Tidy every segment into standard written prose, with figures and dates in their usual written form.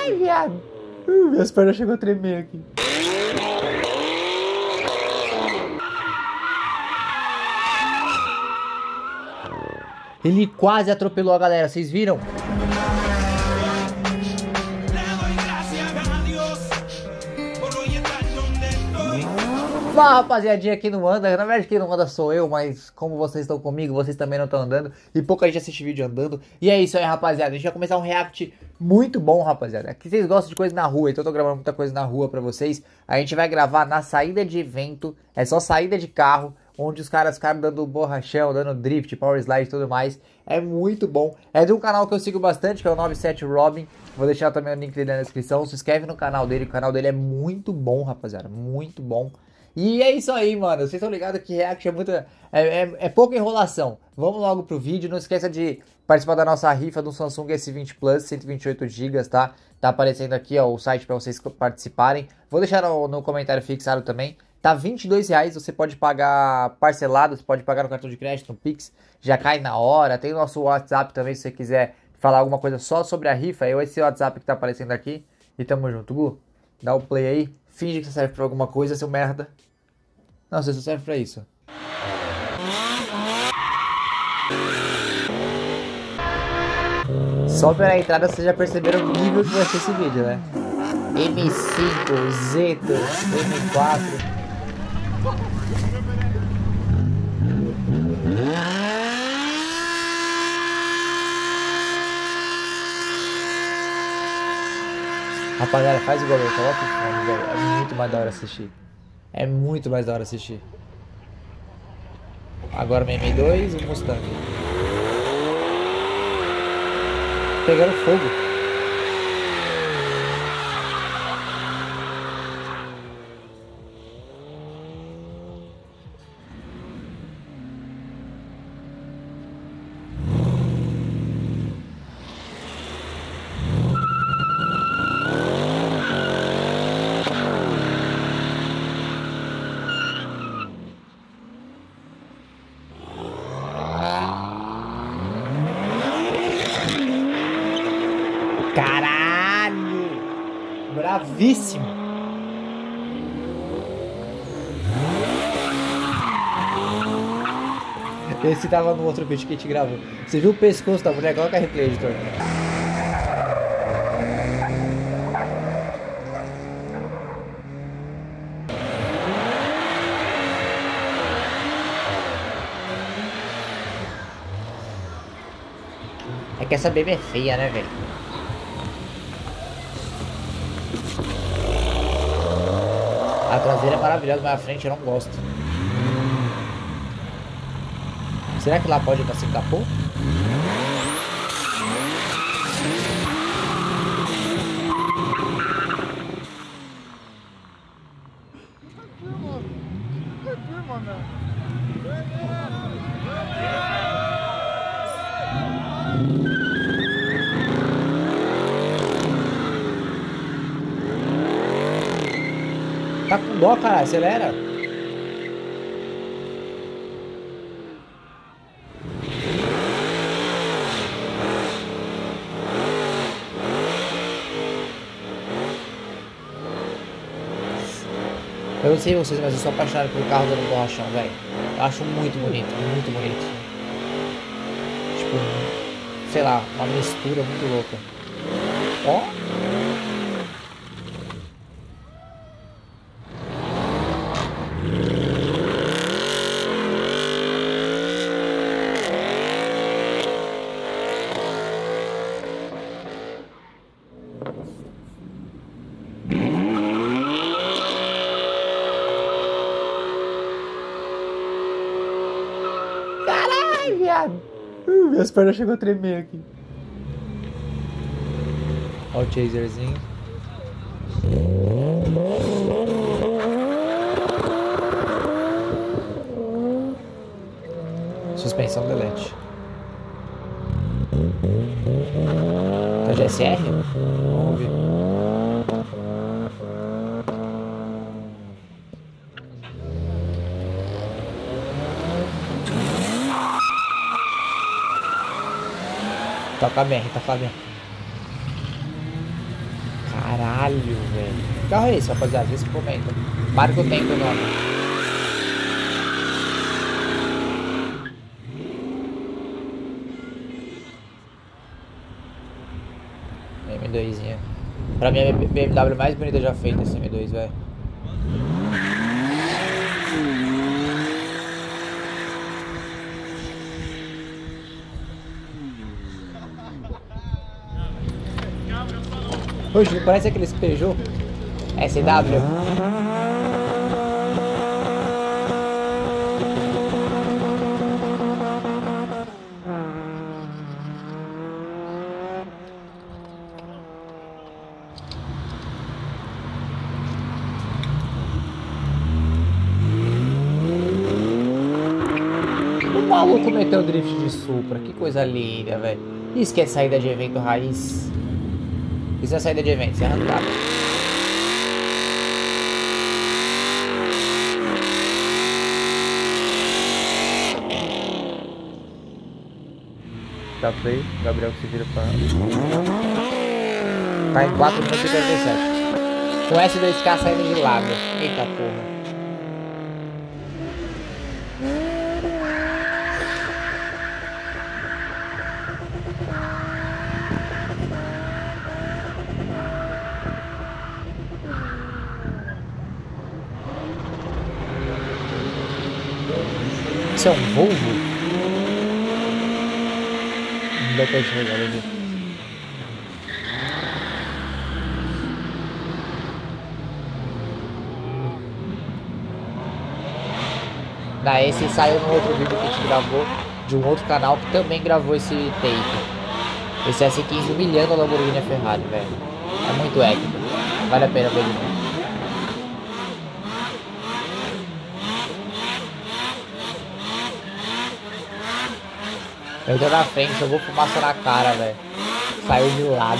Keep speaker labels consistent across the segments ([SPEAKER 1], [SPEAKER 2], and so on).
[SPEAKER 1] Caralho, viado. Minhas pernas chegou a tremer aqui. Ele quase atropelou a galera, vocês viram? Fala, rapaziadinha, quem não anda, na verdade quem não anda sou eu, mas como vocês estão comigo, vocês também não estão andando, e pouca gente assiste vídeo andando, e é isso aí, rapaziada, a gente vai começar um react muito bom, rapaziada. Aqui vocês gostam de coisa na rua, então eu tô gravando muita coisa na rua pra vocês. A gente vai gravar na saída de evento, é só saída de carro, onde os caras ficaram dando borrachão, dando drift, power slide e tudo mais. É muito bom, é de um canal que eu sigo bastante, que é o 97 Robin. Vou deixar também o link dele na descrição, se inscreve no canal dele, o canal dele é muito bom, rapaziada, muito bom. E é isso aí, mano. Vocês estão ligados que react é muita. É pouca enrolação. Vamos logo pro vídeo. Não esqueça de participar da nossa rifa do Samsung S20 Plus, 128 GB, tá? Tá aparecendo aqui, ó, o site para vocês participarem. Vou deixar no comentário fixado também. Tá R$22. Você pode pagar parcelado, você pode pagar no cartão de crédito, no Pix. Já cai na hora. Tem o nosso WhatsApp também, se você quiser falar alguma coisa só sobre a rifa. Esse WhatsApp que tá aparecendo aqui. E tamo junto, Gu. Dá o play aí. Finge que você serve pra alguma coisa, seu merda. Não, você só serve pra isso. Só pela entrada vocês já perceberam o nível que vai ser esse vídeo, né? M5, Zeto, M4. Rapaziada, faz igual eu, coloca o fone, velho. É muito mais da hora assistir. É muito mais da hora assistir. Agora o M2 e o Mustang. Pegando fogo. Caralho! Bravíssimo! Esse tava no outro vídeo que a gente gravou. Você viu o pescoço da mulher? Coloca a replay, editor. É que essa baby é feia, né, velho? A traseira é maravilhosa, mas a frente eu não gosto. Será que lá pode estar sem capô? Tá com dó, cara, acelera. Eu não sei vocês, mas eu sou apaixonado pelo carro dando borrachão, velho. Eu acho muito bonito, muito bonito. Tipo, sei lá, uma mistura muito louca. Ó. Caralho, viado. Minhas pernas chegou a tremer aqui. Ó o chaserzinho. Suspensão delete. Tá de SR? Vamos ver. Toca bem, toca bem. Caralho, velho. Que carro é esse, rapaziada? Vê se comenta. Marca o tempo o nome. M2zinha. Pra mim é a BMW mais bonita já feita, esse M2, velho. Oxe, parece aqueles Peugeot SW. O maluco meteu o drift de Supra, que coisa linda, velho. Isso que é saída de evento raiz. Isso é saída de evento, isso é arrancada. Tá feio, Gabriel que se vira pra... Tá em 4 minutos e 47. Com S2K saindo de lado. Eita porra. Isso é um Volvo? Não dá pra enxergar ali. Esse saiu no outro vídeo que a gente gravou de um outro canal que também gravou esse take. Esse S15 humilhando a Lamborghini e a Ferrari, velho. É muito épico. Vale a pena ver de novo. Eu tô na frente, eu vou fumaça na cara, velho. Saiu de lado.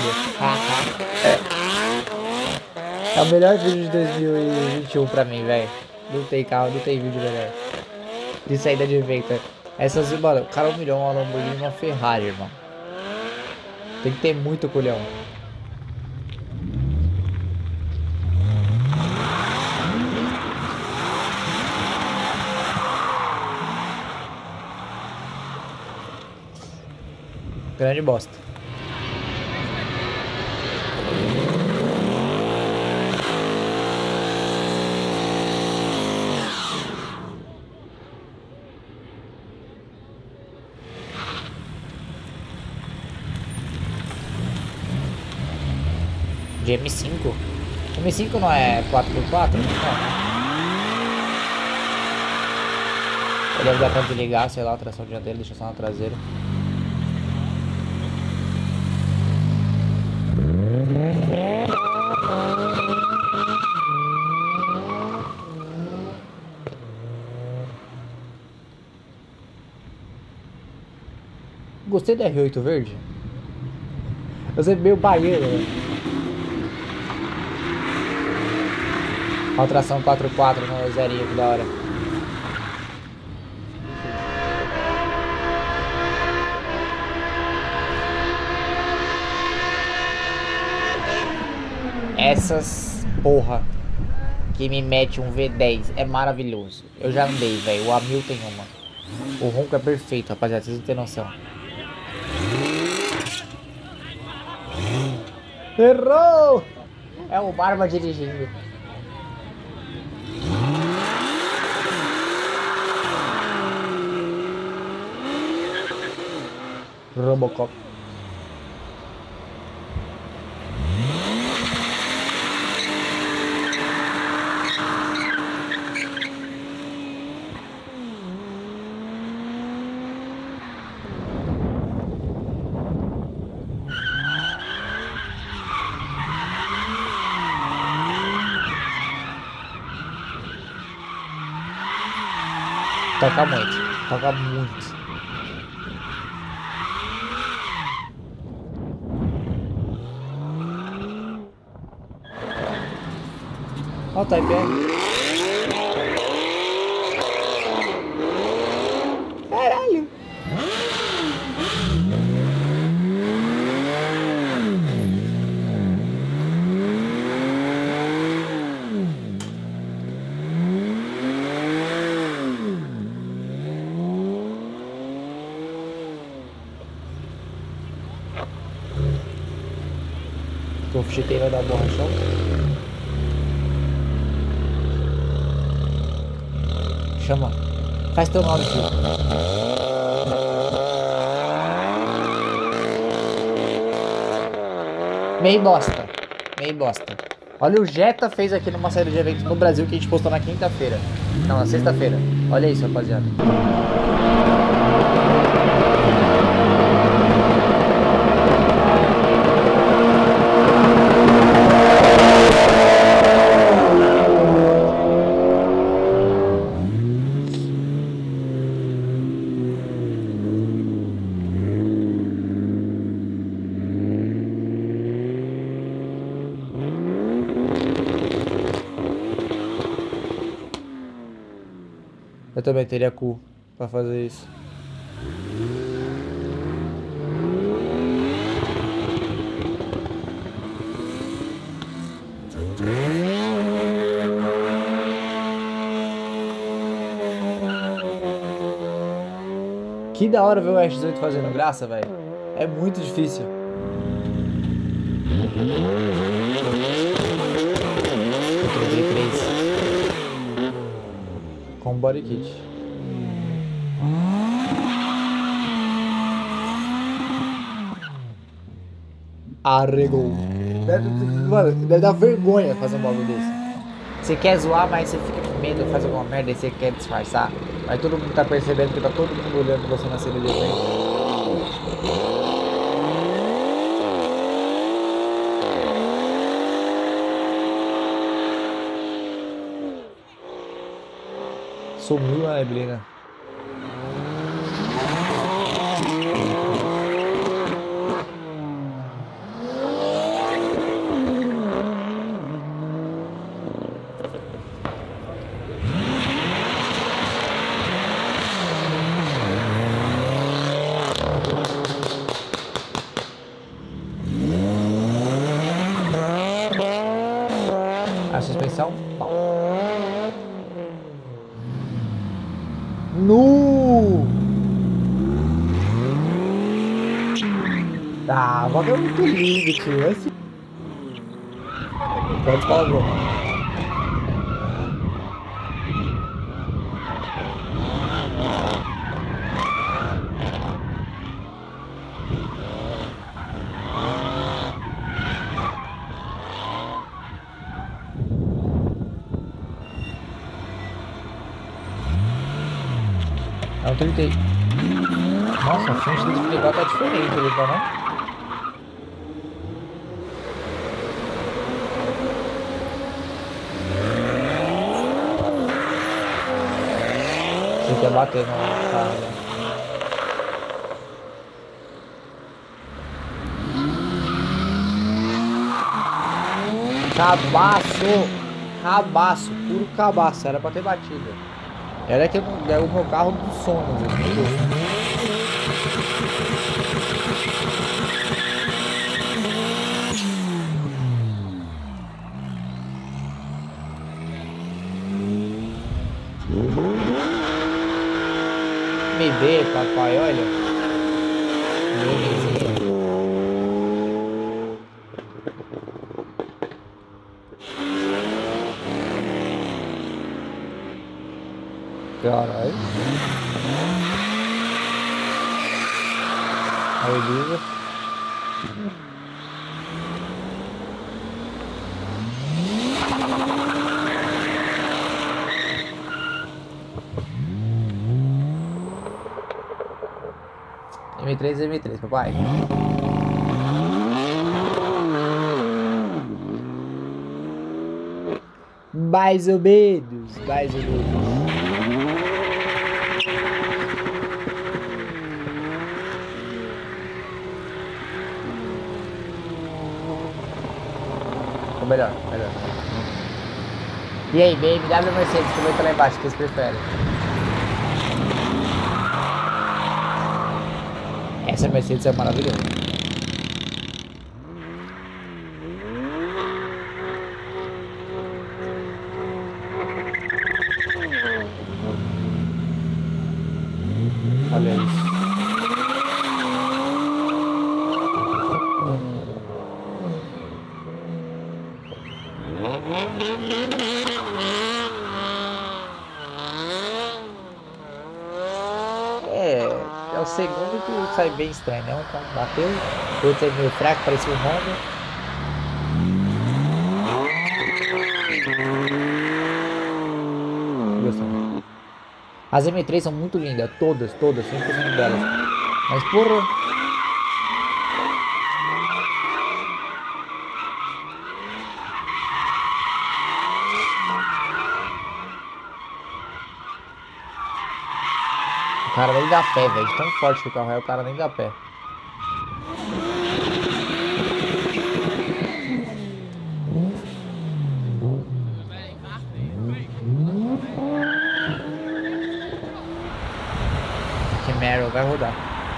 [SPEAKER 1] É o melhor vídeo de 2021 pra mim, velho. Não tem carro, não tem vídeo melhor. De saída de evento. Essas, mano, o cara humilhou uma Lamborghini e uma Ferrari, irmão. Tem que ter muito culhão. Grande bosta. De M5? M5 não é 4x4? Não. Ele deve dar pra desligar, sei lá, a tração dianteira, deixa só na traseira. Gostei da R8 verde. Eu sei meio baiano, né? Tração 4x4 no zerinho, que da hora. Essas porra que me mete um V10 é maravilhoso. Eu já andei, velho. O Amil tem uma. O ronco é perfeito, rapaziada. Vocês não tem noção. Errou! É o Barba dirigindo. Robocop. Toca muito, toca muito. Ó o Type R. Caralho. O alfitei vai dar borrachão. Chama. Faz teu nome aqui. Meio bosta. Meio bosta. Olha, o Jetta fez aqui numa série de eventos no Brasil que a gente postou na quinta-feira. Não, na sexta-feira. Olha isso, rapaziada. Eu também teria cu pra fazer isso. Que da hora ver o X8 fazendo graça, velho. É muito difícil. Troquei 3. Com body kit. Arregou. Mano, deve dar vergonha fazer um bagulho desse. Você quer zoar, mas você fica com medo, faz alguma merda e você quer disfarçar. Mas todo mundo tá percebendo que tá todo mundo olhando você na cena de frente. Sumiu a neblina. A suspensão. Nu! Ah, o bagulho é muito lindo, tio. Esse... Pode falar, bro. É um 30. Nossa, a frente desse legal tá diferente, legal, não? Você quer bater no carro, né? Cabaço! Cabaço, puro cabaço, era pra ter batido. Era que é o meu carro do sono, viu? Me dê, papai, olha. Bebezinho. Caralho. A Elisa. M3, papai. Mais ou menos, mais ou menos. Ficou melhor, melhor. E aí, BMW ou Mercedes? Comenta lá embaixo, o que vocês preferem. Essa Mercedes é maravilhosa. Olha isso. É o segundo que sai bem estranho, né? Um carro bateu, o outro é meio fraco, parecia um Honda. Gostei. As M3 são muito lindas, todas, 100% delas. Mas porra... O cara nem dá pé, velho. Tão forte que o carro é, o cara nem dá pé. Camaro vai rodar.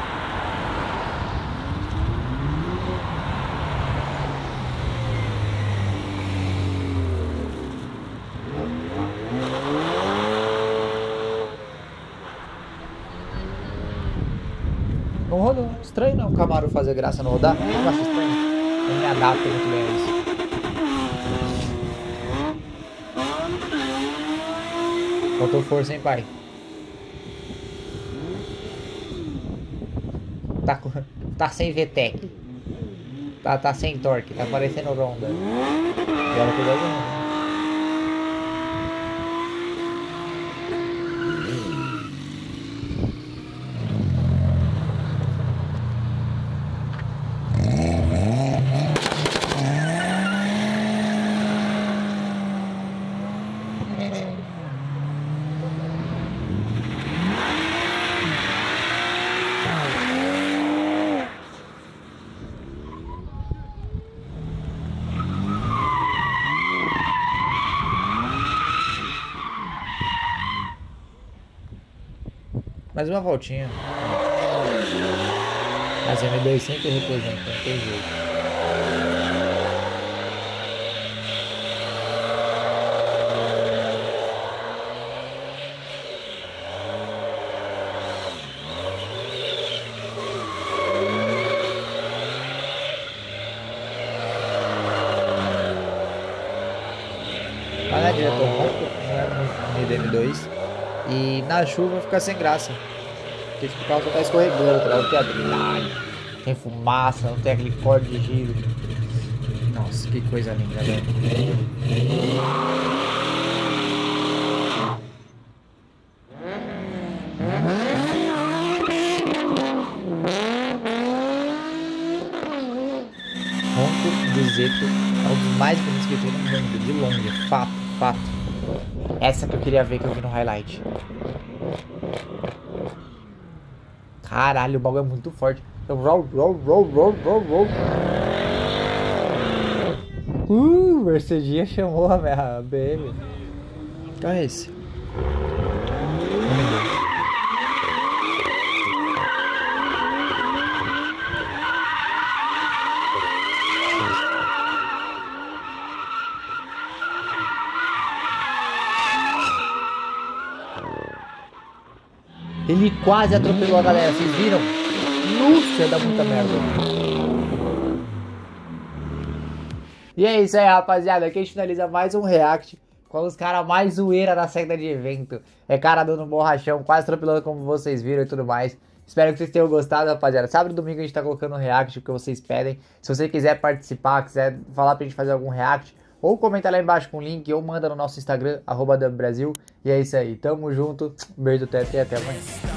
[SPEAKER 1] Não rodou. Estranho não o Camaro fazer graça não rodar. Eu acho estranho. Eu me adapto muito bem a isso. Faltou força, hein, pai? Tá sem VTEC. Tá sem torque. Tá parecendo Honda. E olha que deu Honda. Mais uma voltinha. As M2 sempre representam, não tem jeito. Mas não é diretor ronco, não é muito M2. E na chuva fica sem graça. Porque o carro só tá escorregando, não tem habilidade, tem fumaça, não tem aquele corte de giro. Nossa, que coisa linda, velho. Ronco do Zeto é um dos mais bonitos que tem no mundo, de longe, fato. Essa que eu queria ver que eu vi no highlight. Caralho, o bagulho é muito forte. Mercedes chamou a minha BM. Qual é esse? Ele quase atropelou a galera, vocês viram? Nossa, dá muita merda. E é isso aí, rapaziada. Aqui a gente finaliza mais um react com os caras mais zoeira da saída de evento. É cara dando borrachão, quase atropelando como vocês viram e tudo mais. Espero que vocês tenham gostado, rapaziada. Sábado e domingo a gente tá colocando um react que vocês pedem. Se você quiser participar, quiser falar pra gente fazer algum react, ou comenta lá embaixo com o link, ou manda no nosso Instagram, @dubbrasil. E é isso aí, tamo junto, beijo do teto e até amanhã.